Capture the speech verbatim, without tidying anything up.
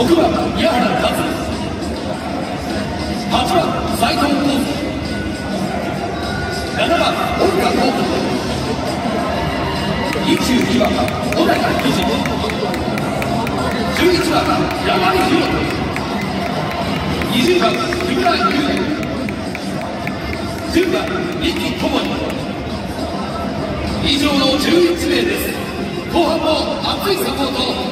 くばん宮原勝、はちばん斉藤浩介、ななばん大岡幸人、にじゅうにばん小高貴司、じゅういちばん山井宏人、にじゅうばん木村優也、じゅうばん三木智也。以上のじゅういちめいです。後半も熱いサポート